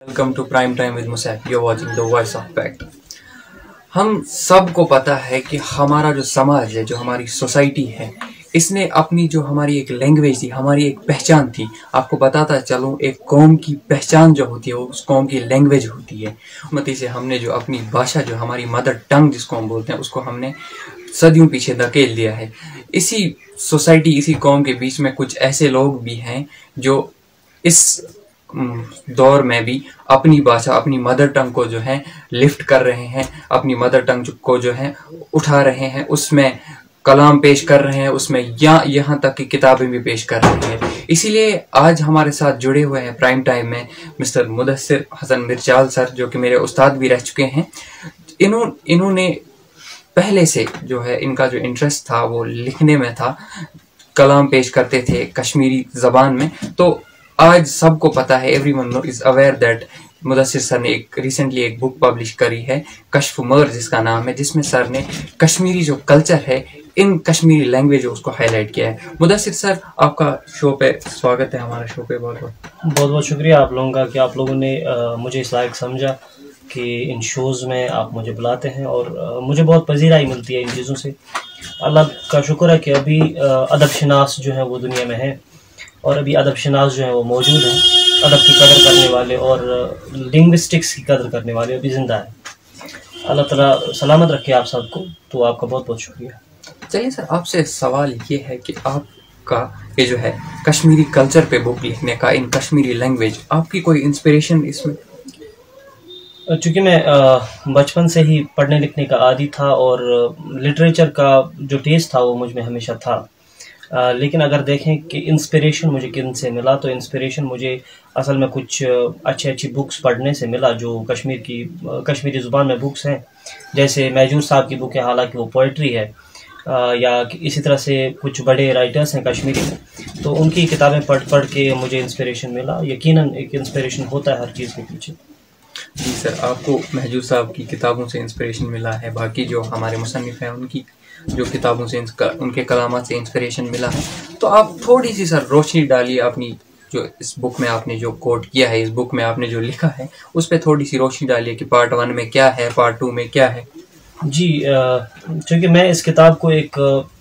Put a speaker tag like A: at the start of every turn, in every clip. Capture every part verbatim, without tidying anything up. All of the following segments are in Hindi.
A: Welcome to prime time with Musaif. You watching the voice of fact. हम सबको पता है कि हमारा जो समाज है, जो हमारी सोसाइटी है, इसने अपनी जो हमारी एक लैंग्वेज थी, हमारी एक पहचान थी। आपको बताता चलूँ, एक कौम की पहचान जो होती है वो उस कौम की लैंग्वेज होती है। मती से हमने जो अपनी भाषा, जो हमारी मदर टंग जिसको हम बोलते हैं, उसको हमने सदियों पीछे धकेल दिया है। इसी सोसाइटी, इसी कौम के बीच में कुछ ऐसे लोग भी हैं जो इस दौर में भी अपनी भाषा, अपनी मदर टंग को जो है लिफ्ट कर रहे हैं, अपनी मदर टंग को जो है उठा रहे हैं, उसमें कलाम पेश कर रहे हैं, उसमें या यहाँ तक कि किताबें भी पेश कर रहे हैं। इसीलिए आज हमारे साथ जुड़े हुए हैं प्राइम टाइम में मिस्टर मुदस्सिर हसन मिर्चाल सर, जो कि मेरे उस्ताद भी रह चुके हैं। इन्हों इन्होंने पहले से जो है, इनका जो इंटरेस्ट था वो लिखने में था, कलाम पेश करते थे कश्मीरी जबान में। तो आज सबको पता है, everyone is aware that Mudassir sir ने एक रिसेंटली एक बुक पब्लिश करी है, कश्फ मर्ज जिसका नाम है, जिसमें सर ने कश्मीरी जो कल्चर है, इन कश्मीरी लैंग्वेज उसको हाईलाइट किया है। मुदस्सिर सर, आपका शो पे स्वागत है, हमारे शो पे बहुत बहुत
B: बहुत बहुत शुक्रिया आप लोगों का कि आप लोगों ने आ, मुझे इस लायक समझा कि इन शोज़ में आप मुझे बुलाते हैं, और आ, मुझे बहुत पजीराई मिलती है इन चीज़ों से। अल्लाह का शुक्र है कि अभी अदब शनास जो है वो दुनिया में है, और अभी अदब शनास जो है वो मौजूद हैं, अदब की कदर करने वाले और लिंग्विस्टिक्स की कदर करने वाले अभी ज़िंदा है। अल्लाह ताला सलामत रखे आप सबको। तो आपका बहुत बहुत शुक्रिया।
A: चलिए सर, आपसे सवाल ये है कि आपका ये जो है कश्मीरी कल्चर पे बुक लिखने का, इन कश्मीरी लैंग्वेज, आपकी कोई इंस्पिरेशन इसमें?
B: चूँकि मैं बचपन से ही पढ़ने लिखने का आदी था, और लिटरेचर का जो टेस्ट था वो मुझ में हमेशा था। आ, लेकिन अगर देखें कि इंस्पिरेशन मुझे किन से मिला, तो इंस्पिरेशन मुझे असल में कुछ अच्छी अच्छी बुक्स पढ़ने से मिला, जो कश्मीर की कश्मीरी ज़ुबान में बुक्स हैं। जैसे महजूर साहब की बुक है, हालांकि वो पोइट्री है, आ, या इसी तरह से कुछ बड़े राइटर्स हैं कश्मीरी में, तो उनकी किताबें पढ़ पढ़ के मुझे इंस्पिरेशन मिला। यकीनन एक इंस्पिरेशन होता है हर चीज़ के पीछे।
A: जी सर, आपको महजूर साहब की किताबों से इंस्पिरेशन मिला है, बाकी जो हमारे मुसन्निफ़ हैं उनकी जो किताबों से, उनके कलामात से इंस्पिरेशन मिला है। तो आप थोड़ी सी सर रोशनी डालिए अपनी, जो इस बुक में आपने जो कोट किया है, इस बुक में आपने जो लिखा है, उस पर थोड़ी सी रोशनी डालिए कि पार्ट वन में क्या है, पार्ट टू में क्या है।
B: जी, क्योंकि मैं इस किताब को एक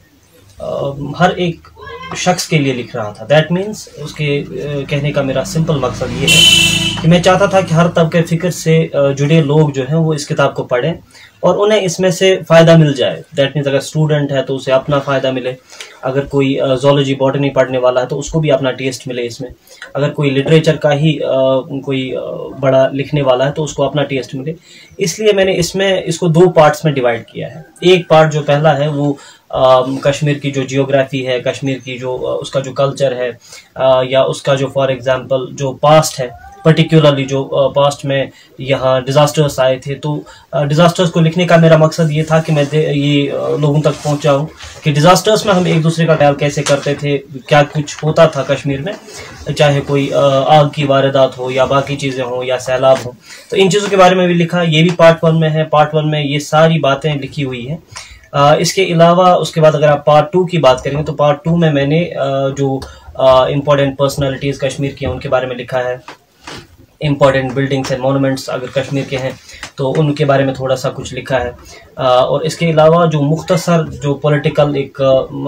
B: आ, हर एक शख्स के लिए लिख रहा था। दैट मीन्स उसके कहने का मेरा सिंपल मकसद ये है कि मैं चाहता था कि हर तबके फ़िक्र से जुड़े लोग जो हैं वो इस किताब को पढ़ें और उन्हें इसमें से फ़ायदा मिल जाए। दैट मीन्स अगर स्टूडेंट है तो उसे अपना फ़ायदा मिले, अगर कोई ज़ूलॉजी बॉटनी पढ़ने वाला है तो उसको भी अपना टेस्ट मिले इसमें, अगर कोई लिटरेचर का ही आ, कोई आ, बड़ा लिखने वाला है तो उसको अपना टेस्ट मिले। इसलिए मैंने इसमें इसको दो पार्ट्स में डिवाइड किया है। एक पार्ट जो पहला है वो आ, कश्मीर की जो जियोग्राफी है, कश्मीर की जो उसका जो कल्चर है, आ, या उसका जो फॉर एग्जांपल जो पास्ट है, पर्टिकुलरली जो पास्ट में यहाँ डिज़ास्टर्स आए थे, तो डिज़ास्टर्स को लिखने का मेरा मकसद ये था कि मैं ये लोगों तक पहुँचाऊँ कि डिज़ास्टर्स में हम एक दूसरे का ख्याल कैसे करते थे, क्या कुछ होता था कश्मीर में, चाहे कोई आग की वारदात हो या बाकी चीज़ें हों या सैलाब हो। तो इन चीज़ों के बारे में भी लिखा। ये भी पार्ट वन में है। पार्ट वन में ये सारी बातें लिखी हुई हैं। Uh, इसके अलावा उसके बाद अगर आप पार्ट टू की बात करेंगे तो पार्ट टू में मैंने uh, जो इम्पोर्टेंट पर्सनालिटीज़ कश्मीर की हैं उनके बारे में लिखा है। इम्पोर्टेंट बिल्डिंग्स एंड मोनूमेंट्स अगर कश्मीर के हैं तो उनके बारे में थोड़ा सा कुछ लिखा है। आ, और इसके अलावा जो मुख्तसर जो पॉलिटिकल एक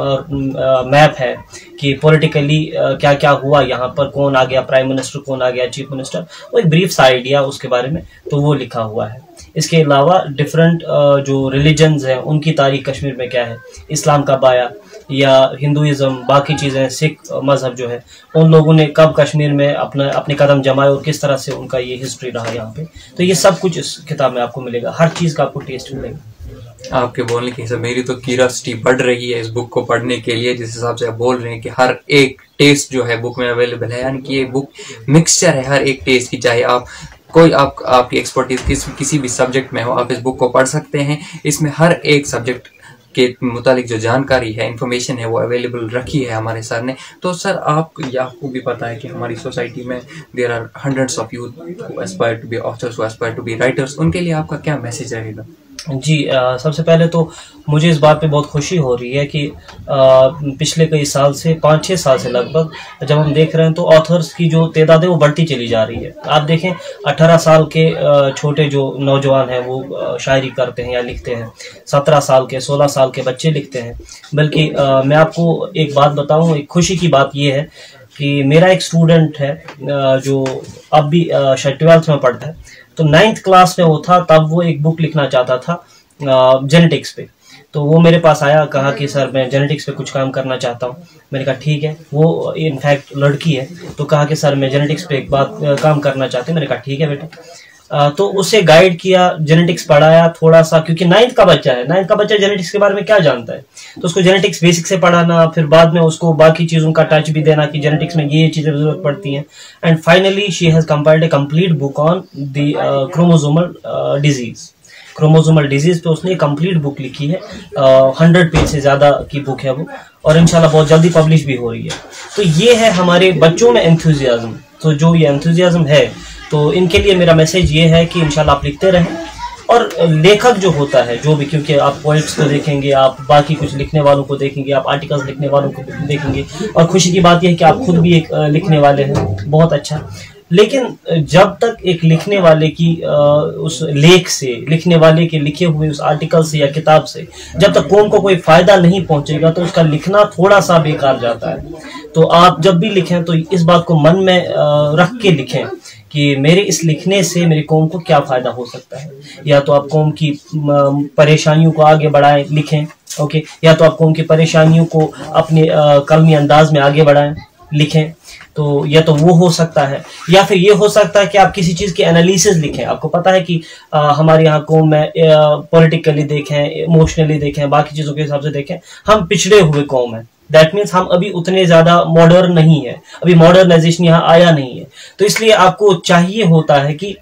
B: मैप है कि पॉलिटिकली क्या क्या हुआ यहाँ पर, कौन आ गया प्राइम मिनिस्टर, कौन आ गया चीफ मिनिस्टर, वो एक ब्रीफ सा आइडिया उसके बारे में, तो वो लिखा हुआ है। इसके अलावा डिफरेंट जो रिलीजन्स हैं उनकी तारीख कश्मीर में क्या है, इस्लाम कब आया या हिंदुइज़्म, बाकी चीज़ें, सिख मज़हब जो है, उन लोगों ने कब कश्मीर में अपना अपने कदम जमाए और किस तरह से उनका ये हिस्ट्री रहा यहाँ पे। तो ये सब कुछ इस किताब में आपको मिलेगा, हर चीज़ का आपको टेस्ट मिलेगा।
A: आपके बोलने के हिसाब मेरी तो क्यूरियोसिटी बढ़ रही है इस बुक को पढ़ने के लिए, जिस हिसाब से आप बोल रहे हैं कि हर एक टेस्ट जो है बुक में अवेलेबल है, यानी कि ये बुक मिक्सचर है हर एक टेस्ट की। चाहे आप कोई आप आपकी एक्सपर्टीज किस किसी भी सब्जेक्ट में हो, आप इस बुक को पढ़ सकते हैं। इसमें हर एक सब्जेक्ट के मुतालिक जो जानकारी है, इंफॉर्मेशन है, वो अवेलेबल रखी है हमारे सर ने। तो सर, आप आपको भी पता है कि हमारी सोसाइटी में there are hundreds of youth who aspire to be authors, who aspire to be writers. उनके लिए आपका क्या मैसेज रहेगा?
B: जी, आ, सबसे पहले तो मुझे इस बात पे बहुत खुशी हो रही है कि आ, पिछले कई साल से, पाँच छः साल से लगभग, जब हम देख रहे हैं तो ऑथर्स की जो तादाद है वो बढ़ती चली जा रही है। आप देखें, अठारह साल के आ, छोटे जो नौजवान हैं वो आ, शायरी करते हैं या लिखते हैं, सत्रह साल के, सोलह साल के बच्चे लिखते हैं। बल्कि आ, मैं आपको एक बात बताऊँ, एक खुशी की बात ये है कि मेरा एक स्टूडेंट है जो अब भी शायद ट्वेल्थ में पढ़ता है, तो नाइन्थ क्लास में वो था, तब वो एक बुक लिखना चाहता था जेनेटिक्स पे। तो वो मेरे पास आया, कहा कि सर मैं जेनेटिक्स पे कुछ काम करना चाहता हूँ। मैंने कहा ठीक है। वो इनफैक्ट लड़की है, तो कहा कि सर मैं जेनेटिक्स पे एक बात काम करना चाहती हूँ। मैंने कहा ठीक है बेटा। आ, तो उसे गाइड किया, जेनेटिक्स पढ़ाया थोड़ा सा, क्योंकि नाइन्थ का बच्चा है, नाइन्थ का बच्चा जेनेटिक्स के बारे में क्या जानता है। तो उसको जेनेटिक्स बेसिक से पढ़ाना, फिर बाद में उसको बाकी चीज़ों का टच भी देना कि जेनेटिक्स में ये चीज़ें जरूरत पड़ती हैं। And finally she has compiled a complete book on the chromosomal disease. Chromosomal disease पे उसने कंप्लीट बुक लिखी है, हंड्रेड पेज से ज़्यादा की बुक है वो, और इंशाल्लाह बहुत जल्दी पब्लिश भी हो रही है। तो ये है हमारे बच्चों में एंथुजियाज्म। तो जो ये एंथुजियाज्म है, तो इनके लिए मेरा मैसेज ये है कि इंशाल्लाह आप लिखते रहें। और लेखक जो होता है, जो भी, क्योंकि आप पोइट्स को देखेंगे, आप बाकी कुछ लिखने वालों को देखेंगे, आप आर्टिकल्स लिखने वालों को देखेंगे, और खुशी की बात यह है कि आप खुद भी एक लिखने वाले हैं, बहुत अच्छा। लेकिन जब तक एक लिखने वाले की उस लेख से, लिखने वाले के लिखे हुए उस आर्टिकल से या किताब से जब तक कौम को कोई फायदा नहीं पहुंचेगा, तो उसका लिखना थोड़ा सा बेकार जाता है। तो आप जब भी लिखें तो इस बात को मन में रख के लिखें कि मेरे इस लिखने से मेरी कौम को क्या फायदा हो सकता है। या तो आप कौम की परेशानियों को आगे बढ़ाएं, लिखें, ओके, या तो आप कौम की परेशानियों को अपने कलमी अंदाज में आगे बढ़ाएं, लिखें। तो या तो वो हो सकता है, या फिर ये हो सकता है कि आप किसी चीज़ की एनालिसिस लिखें। आपको पता है कि आ, हमारे यहाँ कौम में पॉलिटिकली देखें, इमोशनली देखें, बाकी चीज़ों के हिसाब से देखें, हम पिछड़े हुए कौम है। दैट मीन्स हम अभी उतने ज़्यादा मॉडर्न नहीं है, अभी मॉडर्नाइजेशन यहाँ आया नहीं है। तो इसलिए आपको चाहिए होता है कि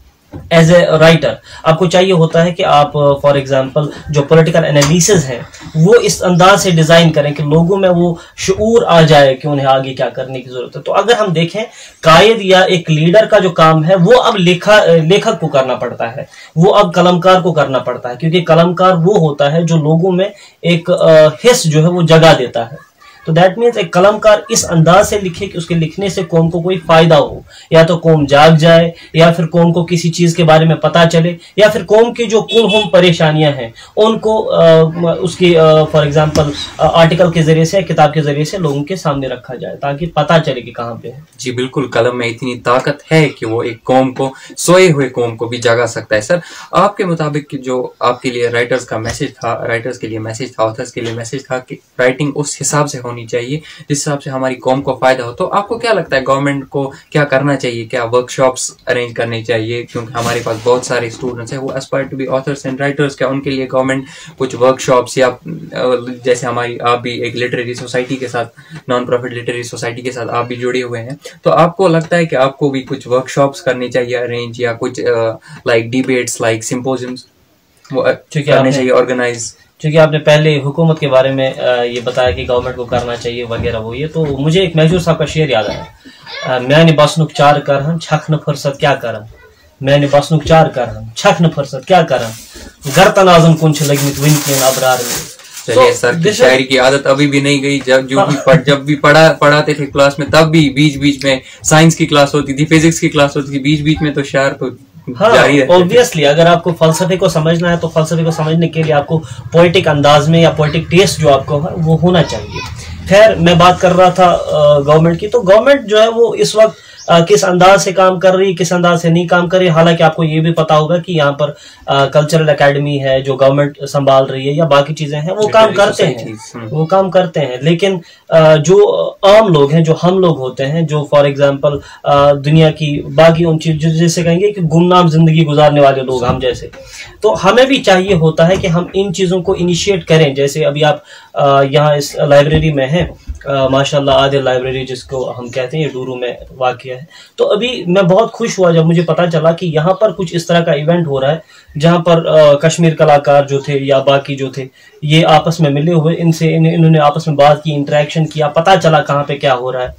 B: एज ए राइटर आपको चाहिए होता है कि आप फॉर एग्जांपल जो पॉलिटिकल एनालिसिस है वो इस अंदाज से डिजाइन करें कि लोगों में वो शऊर आ जाए कि उन्हें आगे क्या करने की जरूरत है। तो अगर हम देखें, कायद या एक लीडर का जो काम है वो अब लेखा लेखक को करना पड़ता है, वो अब कलमकार को करना पड़ता है, क्योंकि कलमकार वो होता है जो लोगों में एक हिस्स जो है वो जगा देता है। तो दैट मीन्स एक कलमकार इस अंदाज से लिखे कि उसके लिखने से कौम को कोई फायदा हो, या तो कौम जाग जाए, या फिर कौम को किसी चीज के बारे में पता चले, या फिर कौम की जो कुलहुम परेशानियां हैं उनको आ, उसकी फॉर एग्जांपल आर्टिकल के जरिए से, किताब के जरिए से लोगों के सामने रखा जाए, ताकि पता चले कि कहाँ पे है।
A: जी बिल्कुल, कलम में इतनी ताकत है कि वो एक कौम को, सोए हुए कौम को भी जगा सकता है। सर, आपके मुताबिक जो आपके लिए राइटर्स का मैसेज था, राइटर्स के लिए मैसेज था, ऑथर्स के लिए मैसेज था कि राइटिंग उस हिसाब से होनी चाहिए जिस हिसाब से हमारी कौम को फायदा हो। तो आपको क्या लगता है गवर्नमेंट को क्या करना चाहिए? क्या वर्कशॉप्स अरेंज करने चाहिए? क्योंकि हमारे पास बहुत सारे स्टूडेंट्स हैं, वो aspire to be authors and writers, क्या उनके लिए गवर्नमेंट कुछ वर्कशॉप्स, या जैसे हमारी आप भी एक लिटरेरी सोसाइटी के साथ, नॉन प्रॉफिट लिटरेरी सोसाइटी के साथ आप भी जुड़े हुए हैं, तो आपको लगता है कि आपको भी कुछ वर्कशॉप्स करनी चाहिए अरेंज, या कुछ लाइक डिबेट्स, लाइक सिंपोजियम्स वो करने चाहिए ऑर्गेनाइज?
B: क्योंकि आपने पहले हुकूमत के बारे में ये बताया कि गवर्नमेंट को करना चाहिए वगैरह वो ये, तो मुझे एक महजूर साहब का शेर याद आया, मैंने बसनुक चार कर हम छख न फुर्सत क्या करम, मैंने बसनुक चार कर हम छख न फुर्सत क्या करम, घर तनाजुम कुंछ लगमित विनकेन अबरार में।
A: चलिए सर की शायरी की आदत अभी भी नहीं गई। जब जो भी पढ़, जब भी पढ़ा पढ़ाते थे क्लास में, तब भी बीच बीच में साइंस की क्लास होती थी, फिजिक्स की क्लास होती थी, बीच बीच में तो शायर तो
B: हाँ, ऑब्वियसली अगर आपको फलसफे को समझना है तो फलसफे को समझने के लिए आपको पोएटिक अंदाज में या पोएटिक टेस्ट जो आपको है वो होना चाहिए। खैर, मैं बात कर रहा था गवर्नमेंट की, तो गवर्नमेंट जो है वो इस वक्त आ, किस अंदाज से काम कर रही है, किस अंदाज से नहीं काम कर रही है। हालांकि आपको ये भी पता होगा कि यहाँ पर कल्चरल एकेडमी है जो गवर्नमेंट संभाल रही है, या बाकी चीजें हैं वो काम करते हैं, वो काम करते हैं। लेकिन आ, जो आम लोग हैं, जो हम लोग होते हैं, जो फॉर एग्जांपल दुनिया की बाकी उन चीज जैसे कहेंगे कि गुमनाम जिंदगी गुजारने वाले लोग हम जैसे, तो हमें भी चाहिए होता है कि हम इन चीजों को इनिशिएट करें। जैसे अभी आप यहाँ इस लाइब्रेरी में हैं, माशाल्लाह आदिल लाइब्रेरी जिसको हम कहते हैं, ये डूरू में वाक़िया है। तो अभी मैं बहुत खुश हुआ जब मुझे पता चला कि यहाँ पर कुछ इस तरह का इवेंट हो रहा है जहाँ पर आ, कश्मीर कलाकार जो थे या बाकी जो थे ये आपस में मिले हुए, इनसे इन, इन्होंने आपस में बात की, इंटरेक्शन किया, पता चला कहाँ पे क्या हो रहा है।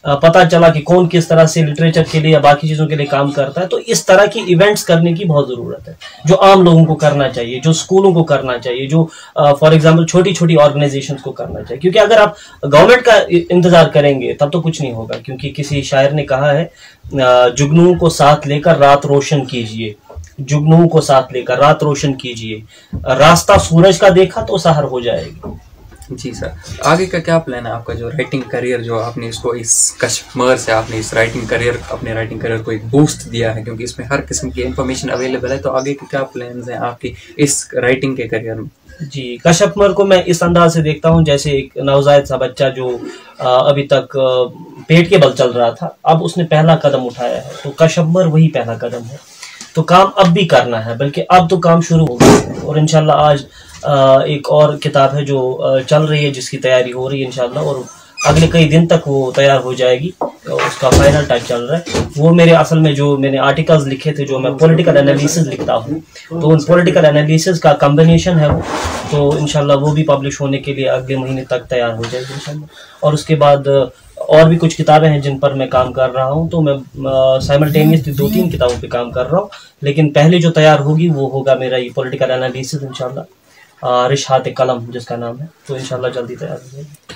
B: पता चला कि कौन किस तरह से लिटरेचर के लिए या बाकी चीज़ों के लिए काम करता है। तो इस तरह की इवेंट्स करने की बहुत ज़रूरत है, जो आम लोगों को करना चाहिए, जो स्कूलों को करना चाहिए, जो फॉर एग्जांपल छोटी छोटी ऑर्गेनाइजेशंस को करना चाहिए। क्योंकि अगर आप गवर्नमेंट का इंतजार करेंगे तब तो कुछ नहीं होगा। क्योंकि किसी शायर ने कहा है, जुगनुओं को साथ लेकर रात रोशन कीजिए, जुगनुओं को साथ लेकर रात रोशन कीजिए, रास्ता सूरज का देखा तो सहर हो जाएगी।
A: जी सर, आगे का क्या प्लान है आपका? जो राइटिंग करियर, जो आपने इसको इस कश्मीर से आपने इस राइटिंग करियर अपने राइटिंग करियर को एक बूस्ट दिया है, क्योंकि इसमें हर किस्म की इंफॉर्मेशन अवेलेबल है, तो आगे के क्या प्लान्स हैं आपके इस राइटिंग के करियर में?
B: जी, कश्मीर को मैं इस अंदाज से देखता हूँ जैसे एक नवजायद सा बच्चा जो अभी तक पेट के बल चल रहा था, अब उसने पहला कदम उठाया है, तो कश्मीर वही पहला कदम है। तो काम अब भी करना है, बल्कि अब तो काम शुरू हो गया है। और इंशाल्लाह आज एक और किताब है जो चल रही है, जिसकी तैयारी हो रही है इंशाल्लाह, और अगले कई दिन तक वो तैयार हो जाएगी, उसका फाइनल टच चल रहा है। वो मेरे असल में जो मैंने आर्टिकल्स लिखे थे, जो मैं पॉलिटिकल एनालिसिस लिखता हूँ, तो उन पॉलिटिकल एनालिसिस का कम्बिनेशन है वो, तो इंशाल्लाह वो भी पब्लिश होने के लिए अगले महीने तक तैयार हो जाएगी इंशाल्लाह। और उसके बाद और भी कुछ किताबें हैं जिन पर मैं काम कर रहा हूं, तो मैं साइमल्टेनियसली दो तीन किताबों पे काम कर रहा हूं, लेकिन पहले जो तैयार होगी वो होगा मेरा ये पॉलिटिकल एनालिसिस इंशाल्लाह, रिशात कलम जिसका नाम है, तो इंशाल्लाह जल्दी तैयार हो जाएगी।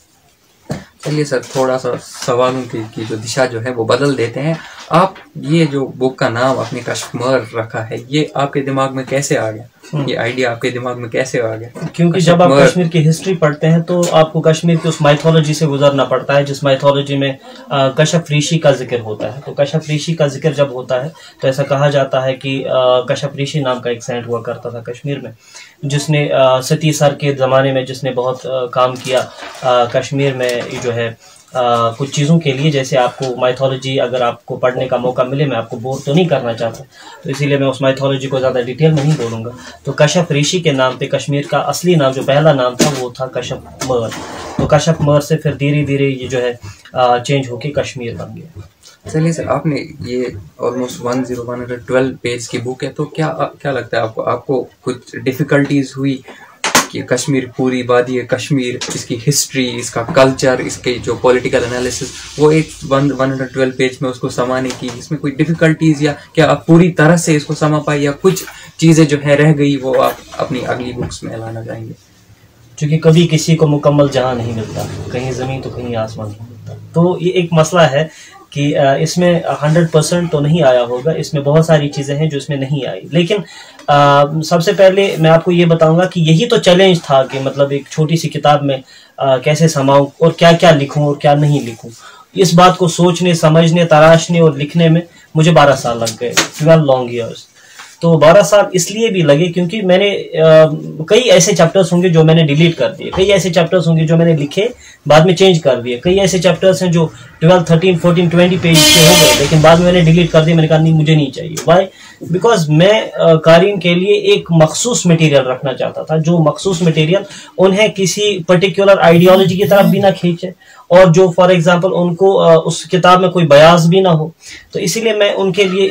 A: चलिए सर, थोड़ा सा सवालों की, की जो दिशा जो है वो बदल देते हैं। आप ये जो बुक का नाम अपने कश्मीर रखा है, ये आपके दिमाग में कैसे आ गया? ये आइडिया आपके दिमाग में कैसे आ गया?
B: क्योंकि जब आप कश्मीर की हिस्ट्री पढ़ते हैं तो आपको कश्मीर की उस माइथोलॉजी से गुजरना पड़ता है, जिस माइथोलॉजी में कश्यप ऋषि का जिक्र होता है। तो कश्यप ऋषि का जिक्र जब होता है तो ऐसा कहा जाता है कि कश्यप ऋषि नाम का एक सेंट हुआ करता था कश्मीर में, जिसने सती सर के ज़माने में जिसने बहुत काम किया कश्मीर में जो है आ, कुछ चीज़ों के लिए। जैसे आपको माइथोलॉजी अगर आपको पढ़ने का मौका मिले, मैं आपको बोर तो नहीं करना चाहता, तो इसीलिए मैं उस माइथोलॉजी को ज़्यादा डिटेल में नहीं बोलूँगा। तो कश्यप ऋषि के नाम पे कश्मीर का असली नाम, जो पहला नाम था, वो था कश्मीर। तो कश्मीर से फिर धीरे धीरे ये जो है आ, चेंज होके कश्मीर बन गया।
A: चलिए सर, आपने ये almost one zero one hundred twelve page की बुक है, तो क्या क्या लगता है आपको आपको कुछ डिफ़िकल्टीज हुई कि कश्मीर, पूरी वादी कश्मीर, इसकी हिस्ट्री, इसका कल्चर, इसके जो पॉलिटिकल एनालिसिस, वो एक one one hundred twelve page में उसको समाने की, इसमें कोई डिफ़िकल्टीज, या क्या आप पूरी तरह से इसको समा पाए, या कुछ चीज़ें जो है रह गई वो आप अपनी अगली बुक्स में लाना चाहेंगे?
B: क्योंकि कभी किसी को मुकम्मल जहां नहीं मिलता, कहीं ज़मीन तो कहीं आसमान नहीं मिलता, तो ये एक मसला है कि इसमें हंड्रेड परसेंट तो नहीं आया होगा, इसमें बहुत सारी चीज़ें हैं जो इसमें नहीं आई। लेकिन आ, सबसे पहले मैं आपको ये बताऊंगा कि यही तो चैलेंज था कि मतलब एक छोटी सी किताब में आ, कैसे समाऊं और क्या क्या लिखूं और क्या नहीं लिखूं। इस बात को सोचने, समझने, तराशने और लिखने में मुझे बारह साल लग गए, ट्वेल्व लॉन्ग ईयर्स। तो बारह साल इसलिए भी लगे क्योंकि मैंने आ, कई ऐसे चैप्टर्स होंगे जो मैंने डिलीट कर दिए, कई ऐसे चैप्टर्स होंगे जो मैंने लिखे बाद में चेंज कर दिए, कई ऐसे चैप्टर्स हैं जो twelve thirteen fourteen twenty page के हो गए, लेकिन बाद में मैंने डिलीट कर दिया। मैंने कहा नहीं, मुझे नहीं चाहिए। वाई? बिकॉज मैं कारीन के लिए एक मखसूस मटेरियल रखना चाहता था, जो मखसूस मटेरियल उन्हें किसी पर्टिकुलर आइडियोलॉजी की तरफ भी ना खींचे, और जो फॉर एग्जांपल उनको उस किताब में कोई बयास भी ना हो। तो इसीलिए मैं उनके लिए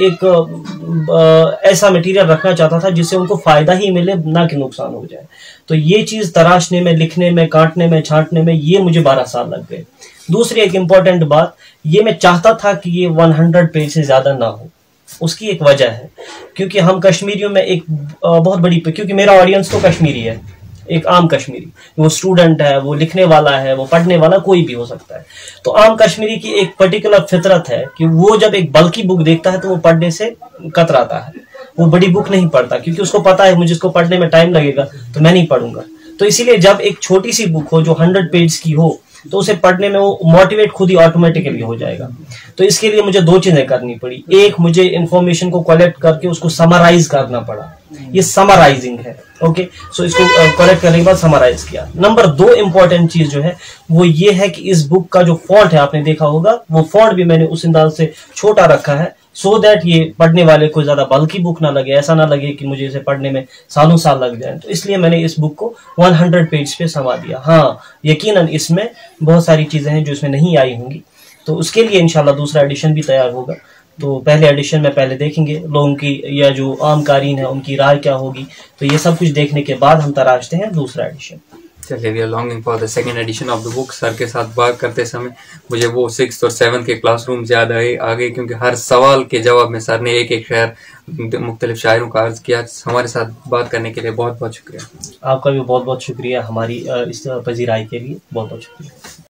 B: एक ऐसा मटेरियल रखना चाहता था जिससे उनको फायदा ही मिले, ना कि नुकसान हो जाए। तो ये चीज तराशने में, लिखने में, काटने में, छांटने में ये मुझे बारह साल लग गए। दूसरी एक इम्पॉर्टेंट बात, ये मैं चाहता था कि ये सौ पेज से ज्यादा ना हो। उसकी एक वजह है, क्योंकि हम कश्मीरियों में एक बहुत बड़ी, क्योंकि मेरा ऑडियंस तो कश्मीरी है, एक आम कश्मीरी, वो स्टूडेंट है, वो लिखने वाला है, वो पढ़ने वाला कोई भी हो सकता है। तो आम कश्मीरी की एक पर्टिकुलर फितरत है कि वो जब एक बल्कि बुक देखता है तो वो पढ़ने से कतराता है, वो बड़ी बुक नहीं पढ़ता, क्योंकि उसको पता है मुझे इसको पढ़ने में टाइम लगेगा तो मैं नहीं पढ़ूंगा। तो इसीलिए जब एक छोटी सी बुक हो जो हंड्रेड पेज की हो, तो उसे पढ़ने में वो मोटिवेट खुद ही ऑटोमेटिकली हो जाएगा। तो इसके लिए मुझे दो चीजें करनी पड़ी। एक, मुझे इंफॉर्मेशन को कलेक्ट करके उसको समराइज करना पड़ा, ये समराइजिंग है। ओके, सो इसको कलेक्ट करने के बाद समराइज किया। नंबर दो इंपॉर्टेंट चीज जो है वो ये है कि इस बुक का जो फॉन्ट है, आपने देखा होगा, वो फॉन्ट भी मैंने उस अंदाज से छोटा रखा है, सो so दैट ये पढ़ने वाले को ज्यादा बल्कि बुक ना लगे, ऐसा ना लगे कि मुझे इसे पढ़ने में सालों साल लग जाए। तो इसलिए मैंने इस बुक को सौ पेज पे समा दिया। हाँ, यकीनन इसमें बहुत सारी चीजें हैं जो इसमें नहीं आई होंगी, तो उसके लिए इंशाल्लाह दूसरा एडिशन भी तैयार होगा। तो पहले एडिशन में पहले देखेंगे लोगों की, या जो आम कारीन है उनकी राय क्या होगी, तो ये सब कुछ देखने के बाद हम तराशते हैं दूसरा एडिशन।
A: चलिए, we are longing for the second edition of the book. Sir के साथ बात करते समय मुझे वो सिक्स और सेवन के क्लासरूम याद आए आ गए, क्योंकि हर सवाल के जवाब में सर ने एक एक शेर मुख्तलिफ शायरों का अर्ज किया। हमारे साथ बात करने के लिए बहुत बहुत शुक्रिया।
B: आपका भी बहुत बहुत शुक्रिया हमारी इस पजीराई के लिए, बहुत बहुत शुक्रिया।